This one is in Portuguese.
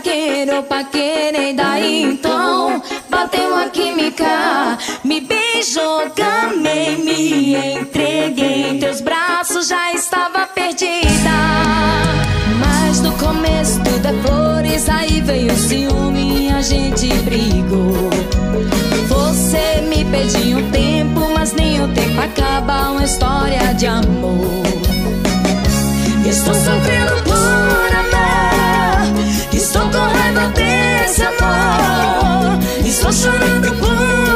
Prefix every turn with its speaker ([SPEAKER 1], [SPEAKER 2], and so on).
[SPEAKER 1] zagueiro, paquerei, daí então bateu a química. Me beijou, gamei, me entreguei em teus braços, já estava perdida. Mas no começo tudo é flores, aí veio o ciúme e a gente brigou. Você me pediu um tempo, mas nem o tempo acaba uma história de amor. Estou sofrendo por amor, estou com raiva desse amor. Estou chorando por